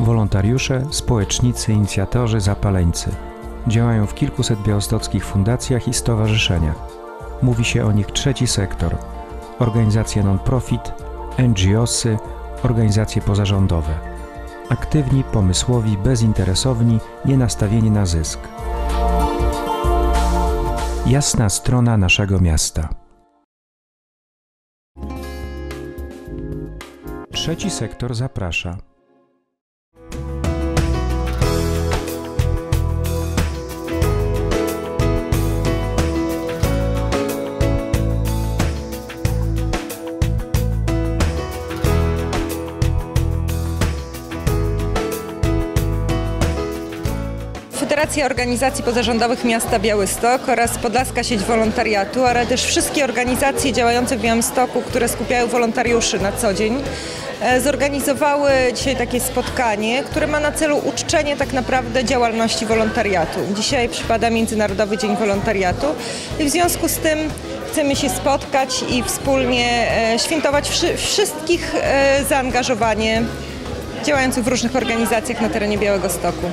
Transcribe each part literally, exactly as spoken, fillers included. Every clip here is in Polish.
Wolontariusze, społecznicy, inicjatorzy, zapaleńcy. Działają w kilkuset białostockich fundacjach i stowarzyszeniach. Mówi się o nich trzeci sektor. Organizacje non-profit, N G O sy, organizacje pozarządowe. Aktywni, pomysłowi, bezinteresowni, nie nastawieni na zysk. Jasna strona naszego miasta. Trzeci sektor zaprasza. Federacja Organizacji Pozarządowych Miasta Białystok oraz Podlaska Sieć Wolontariatu, ale też wszystkie organizacje działające w Białymstoku, które skupiają wolontariuszy na co dzień, zorganizowały dzisiaj takie spotkanie, które ma na celu uczczenie tak naprawdę działalności wolontariatu. Dzisiaj przypada Międzynarodowy Dzień Wolontariatu i w związku z tym chcemy się spotkać i wspólnie świętować wszy- wszystkich zaangażowanie działających w różnych organizacjach na terenie Białegostoku.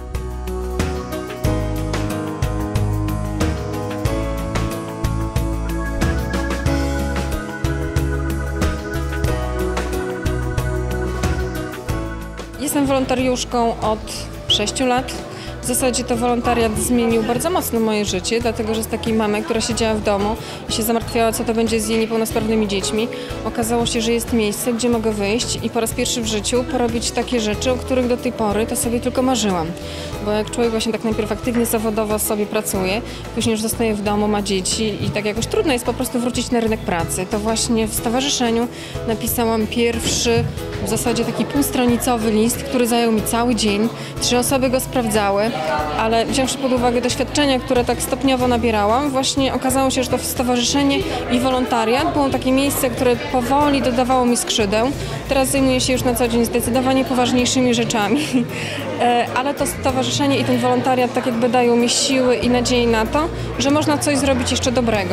Jestem wolontariuszką od sześciu lat. W zasadzie to wolontariat zmienił bardzo mocno moje życie, dlatego że z takiej mamy, która siedziała w domu i się zamartwiała, co to będzie z jej niepełnosprawnymi dziećmi, okazało się, że jest miejsce, gdzie mogę wyjść i po raz pierwszy w życiu porobić takie rzeczy, o których do tej pory to sobie tylko marzyłam. Bo jak człowiek właśnie tak najpierw aktywnie, zawodowo sobie pracuje, później już zostaje w domu, ma dzieci i tak jakoś trudno jest po prostu wrócić na rynek pracy. To właśnie w stowarzyszeniu napisałam pierwszy, w zasadzie taki półstronicowy list, który zajął mi cały dzień. Trzy osoby go sprawdzały, ale wziąwszy pod uwagę doświadczenia, które tak stopniowo nabierałam, właśnie okazało się, że to stowarzyszenie i wolontariat było takie miejsce, które powoli dodawało mi skrzydeł. Teraz zajmuję się już na co dzień zdecydowanie poważniejszymi rzeczami, ale to stowarzyszenie i ten wolontariat tak jakby dają mi siły i nadzieję na to, że można coś zrobić jeszcze dobrego.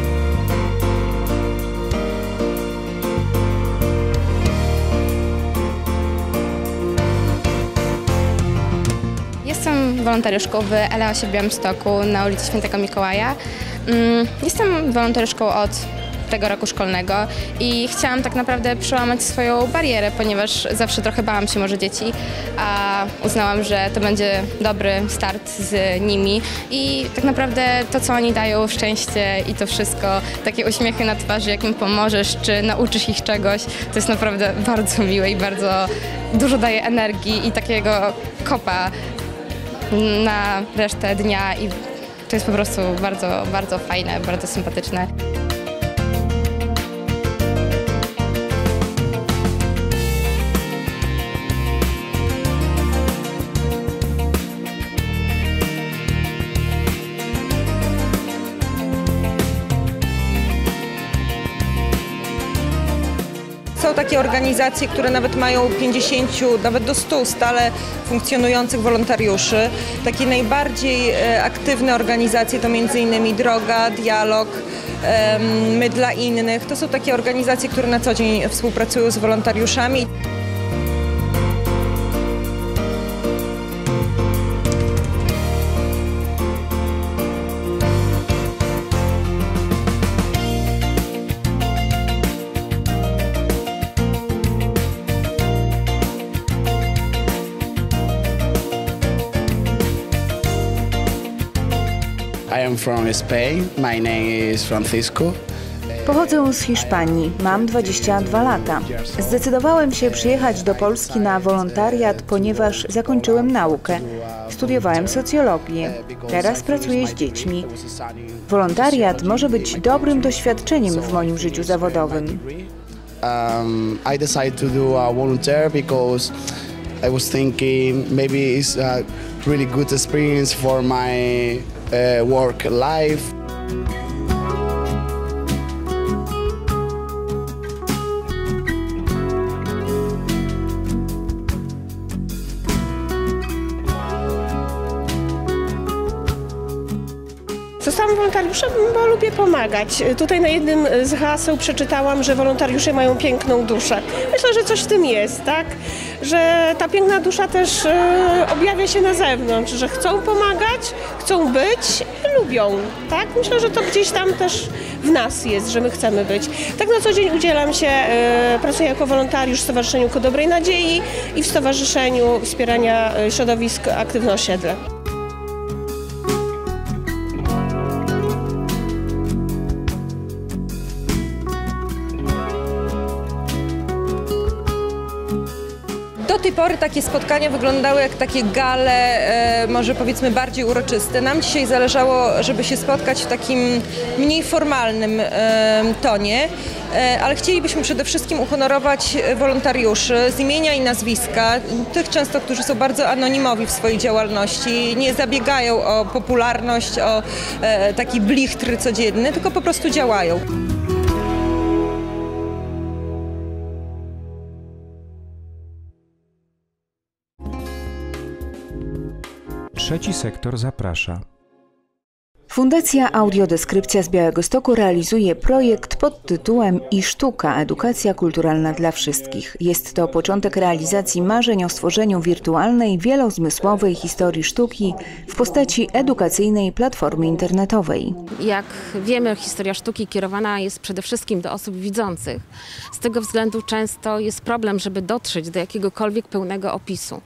Jestem wolontariuszką w Eleosie w Białymstoku na ulicy Świętego Mikołaja. Jestem wolontariuszką od tego roku szkolnego i chciałam tak naprawdę przełamać swoją barierę, ponieważ zawsze trochę bałam się może dzieci, a uznałam, że to będzie dobry start z nimi i tak naprawdę to, co oni dają, szczęście i to wszystko, takie uśmiechy na twarzy, jak im pomożesz, czy nauczysz ich czegoś, to jest naprawdę bardzo miłe i bardzo dużo daje energii i takiego kopa na resztę dnia i to jest po prostu bardzo, bardzo fajne, bardzo sympatyczne. Są takie organizacje, które nawet mają pięćdziesięciu, nawet do stu stale funkcjonujących wolontariuszy. Takie najbardziej aktywne organizacje to między innymi Droga, Dialog, My dla innych. To są takie organizacje, które na co dzień współpracują z wolontariuszami. I am from Spain. My name is Francisco. Pochodzę z Hiszpanii, mam dwadzieścia dwa lata. Zdecydowałem się przyjechać do Polski na wolontariat, ponieważ zakończyłem naukę. Studiowałem socjologię. Teraz pracuję z dziećmi. Wolontariat może być dobrym doświadczeniem w moim życiu zawodowym. Um, I decided to do a volunteer because I was thinking maybe it's a really good experience for my uh, work life. Zostałam wolontariuszem, bo lubię pomagać. Tutaj na jednym z haseł przeczytałam, że wolontariusze mają piękną duszę. Myślę, że coś w tym jest, tak? że ta piękna dusza też e, objawia się na zewnątrz, że chcą pomagać, chcą być i lubią, tak? Myślę, że to gdzieś tam też w nas jest, że my chcemy być. Tak na co dzień udzielam się, e, pracuję jako wolontariusz w Stowarzyszeniu Ku Dobrej Nadziei i w Stowarzyszeniu Wspierania Środowisk Aktywne Osiedle. Do tej pory takie spotkania wyglądały jak takie gale, e, może powiedzmy bardziej uroczyste. Nam dzisiaj zależało, żeby się spotkać w takim mniej formalnym e, tonie, e, ale chcielibyśmy przede wszystkim uhonorować wolontariuszy z imienia i nazwiska, tych często, którzy są bardzo anonimowi w swojej działalności, nie zabiegają o popularność, o e, taki blichtr codzienny, tylko po prostu działają. Trzeci sektor zaprasza. Fundacja Audiodeskrypcja z Białegostoku realizuje projekt pod tytułem I sztuka – edukacja kulturalna dla wszystkich. Jest to początek realizacji marzeń o stworzeniu wirtualnej, wielozmysłowej historii sztuki w postaci edukacyjnej platformy internetowej. Jak wiemy, historia sztuki kierowana jest przede wszystkim do osób widzących. Z tego względu często jest problem, żeby dotrzeć do jakiegokolwiek pełnego opisu.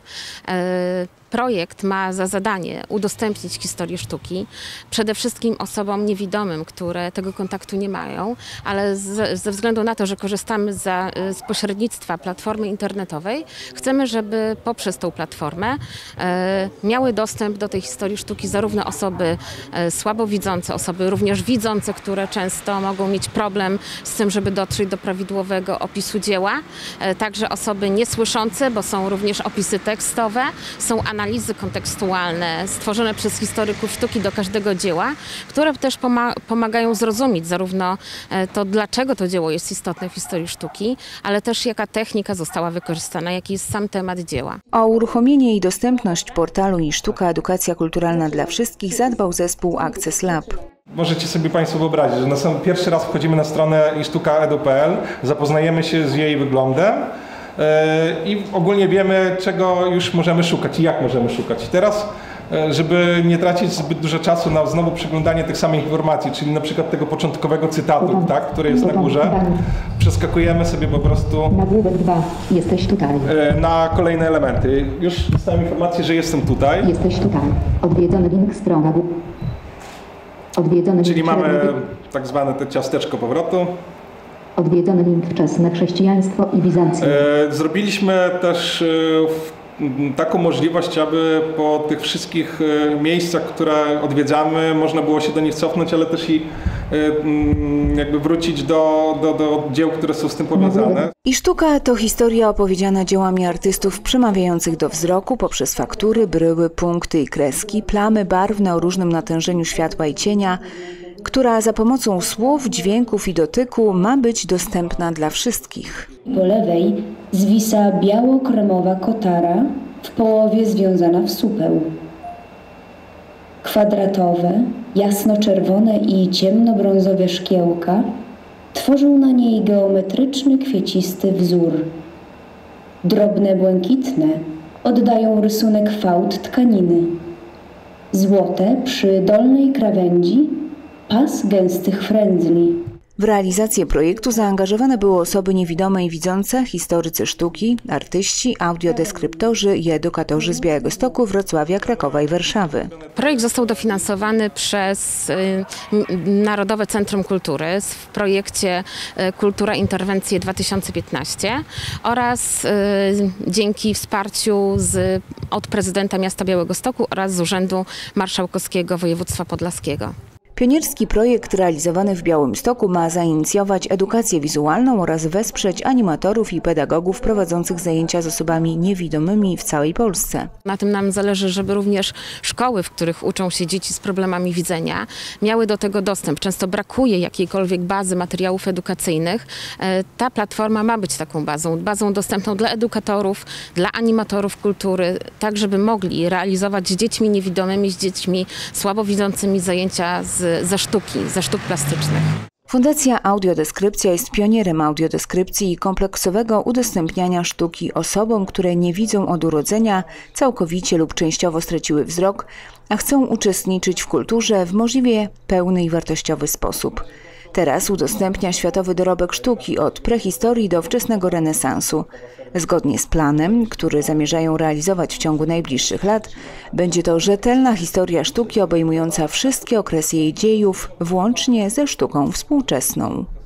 Projekt ma za zadanie udostępnić historię sztuki przede wszystkim osobom niewidomym, które tego kontaktu nie mają, ale z, ze względu na to, że korzystamy za, z pośrednictwa platformy internetowej, chcemy, żeby poprzez tą platformę e, miały dostęp do tej historii sztuki zarówno osoby e, słabowidzące, osoby również widzące, które często mogą mieć problem z tym, żeby dotrzeć do prawidłowego opisu dzieła, e, także osoby niesłyszące, bo są również opisy tekstowe, są analizy kontekstualne stworzone przez historyków sztuki do każdego dzieła, które też pomagają zrozumieć zarówno to, dlaczego to dzieło jest istotne w historii sztuki, ale też jaka technika została wykorzystana, jaki jest sam temat dzieła. O uruchomienie i dostępność portalu I sztuka – edukacja kulturalna dla wszystkich zadbał zespół Access Lab. Możecie sobie Państwo wyobrazić, że na sam pierwszy raz wchodzimy na stronę i sztuka kropka edu kropka pe el, zapoznajemy się z jej wyglądem i ogólnie wiemy, czego już możemy szukać i jak możemy szukać. I teraz, żeby nie tracić zbyt dużo czasu na znowu przeglądanie tych samych informacji, czyli na przykład tego początkowego cytatu, tak, który jest na górze, przeskakujemy sobie po prostu nagłówek dwa. Jesteś tutaj. Na kolejne elementy. Już dostałem informację, że jestem tutaj. Jesteś tutaj. Odwiedzony link strona. Odwiedzony Czyli link mamy tak zwane te ciasteczko powrotu. Odwiedzony link wczesne chrześcijaństwo i Bizancjum. Zrobiliśmy też taką możliwość, aby po tych wszystkich miejscach, które odwiedzamy, można było się do nich cofnąć, ale też i jakby wrócić do, do, do dzieł, które są z tym powiązane. I sztuka to historia opowiedziana dziełami artystów przemawiających do wzroku poprzez faktury, bryły, punkty i kreski, plamy barwne o różnym natężeniu światła i cienia, która za pomocą słów, dźwięków i dotyku ma być dostępna dla wszystkich. Po lewej zwisa biało-kremowa kotara, w połowie związana w supeł. Kwadratowe, jasno-czerwone i ciemnobrązowe szkiełka tworzą na niej geometryczny, kwiecisty wzór. Drobne, błękitne oddają rysunek fałd tkaniny. Złote przy dolnej krawędzi pas gęstych frędzli. W realizację projektu zaangażowane były osoby niewidome i widzące, historycy sztuki, artyści, audiodeskryptorzy i edukatorzy z Białegostoku, Wrocławia, Krakowa i Warszawy. Projekt został dofinansowany przez Narodowe Centrum Kultury w projekcie Kultura Interwencje dwa tysiące piętnaście oraz dzięki wsparciu z, od prezydenta miasta Białegostoku oraz z Urzędu Marszałkowskiego Województwa Podlaskiego. Pionierski projekt realizowany w Białymstoku ma zainicjować edukację wizualną oraz wesprzeć animatorów i pedagogów prowadzących zajęcia z osobami niewidomymi w całej Polsce. Na tym nam zależy, żeby również szkoły, w których uczą się dzieci z problemami widzenia, miały do tego dostęp. Często brakuje jakiejkolwiek bazy materiałów edukacyjnych. Ta platforma ma być taką bazą, bazą dostępną dla edukatorów, dla animatorów kultury, tak żeby mogli realizować z dziećmi niewidomymi, z dziećmi słabowidzącymi zajęcia z ze sztuki, ze sztuk plastycznych. Fundacja Audiodeskrypcja jest pionierem audiodeskrypcji i kompleksowego udostępniania sztuki osobom, które nie widzą od urodzenia, całkowicie lub częściowo straciły wzrok, a chcą uczestniczyć w kulturze w możliwie pełny i wartościowy sposób. Teraz udostępnia światowy dorobek sztuki od prehistorii do wczesnego renesansu. Zgodnie z planem, który zamierzają realizować w ciągu najbliższych lat, będzie to rzetelna historia sztuki obejmująca wszystkie okresy jej dziejów, włącznie ze sztuką współczesną.